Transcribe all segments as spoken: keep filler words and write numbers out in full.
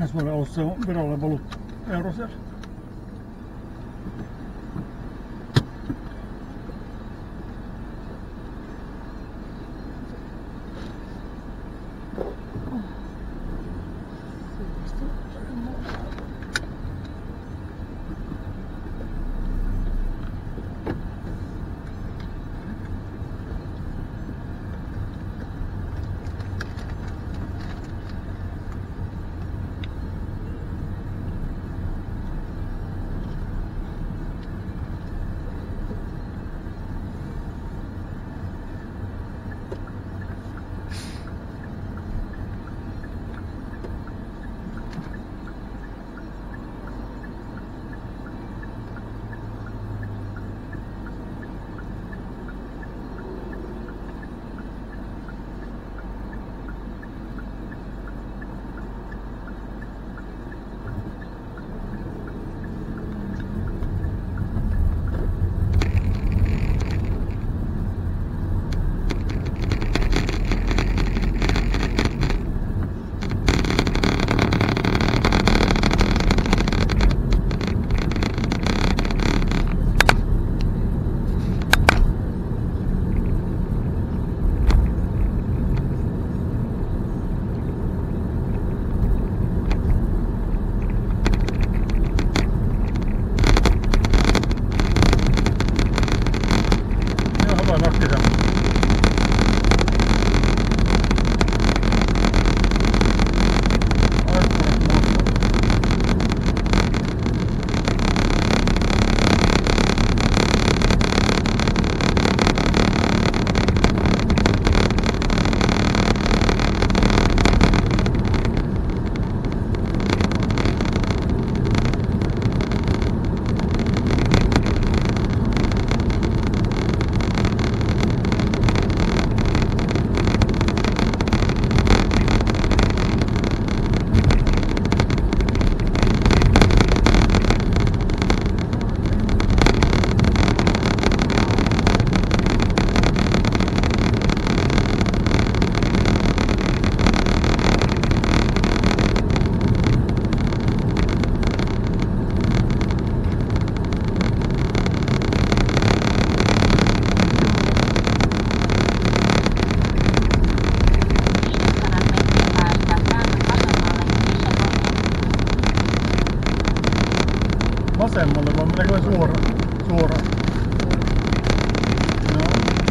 Ensi vuoden alussa on Virolle valuutta euro siellä. Vasemmalle vai meneekö suora? Suora. No.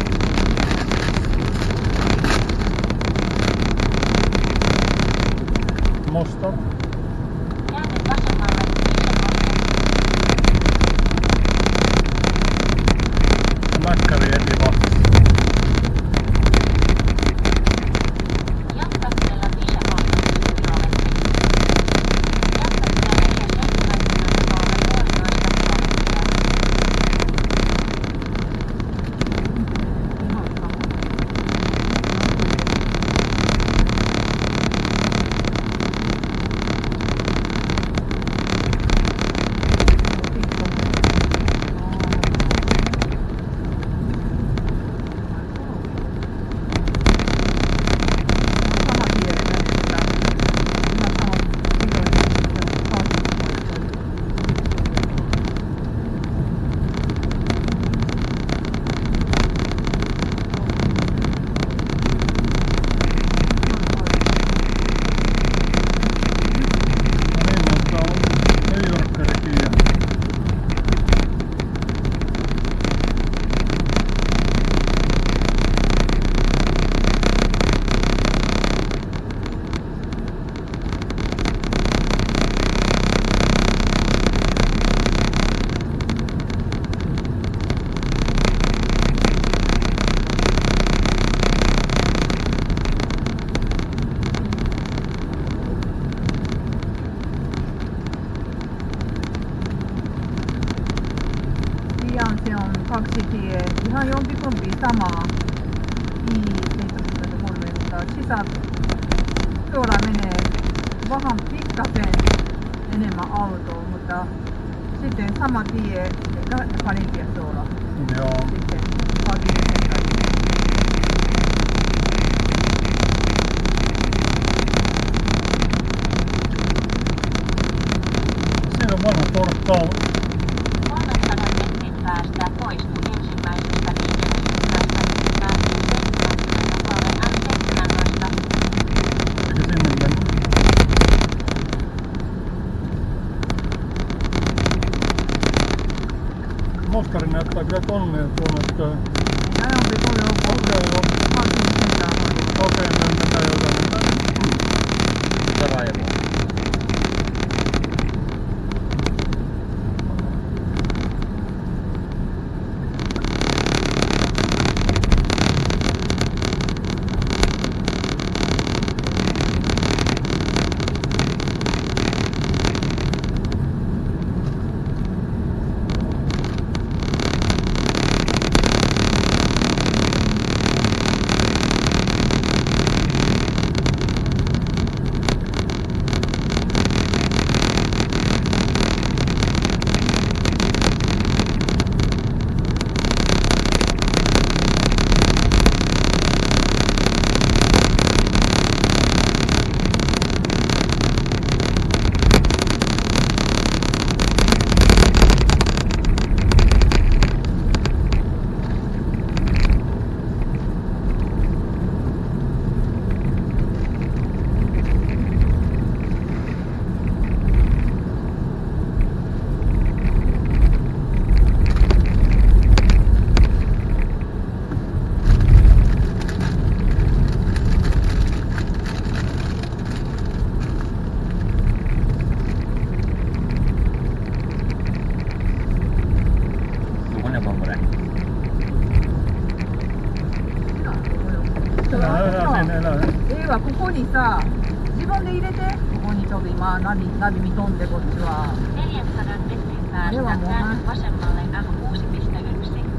Mostar. Käänny vasemmalle. Mäkkäri etivastassa. Se on kaksi tie, ihan jompikumpi samaa I seitsemänkymmentäkolme, mutta sisä tuolla menee vähän pikkasen enemmän autoa, mutta sitten sama tie, parin tie tuolla. Joo. Sitten paljon on kolmensadan metrin päästä poistu ensimmäisestä liikennesuunnasta ja M seitsemäntoista. eikä sinne mennä. Mostari näyttää kyllä tonne tuonne. Ajampi tuli on Okei, joo. Okei, me mennään jotain. Sarajevo. ええわ、ここにさ、自分で入れて、ここに飛び、まあ、ナビ、ナビ見とんで、こっちは。 neljänsadan metrin päästä Joo, käänny vasemmalle M kuusi piste yksi.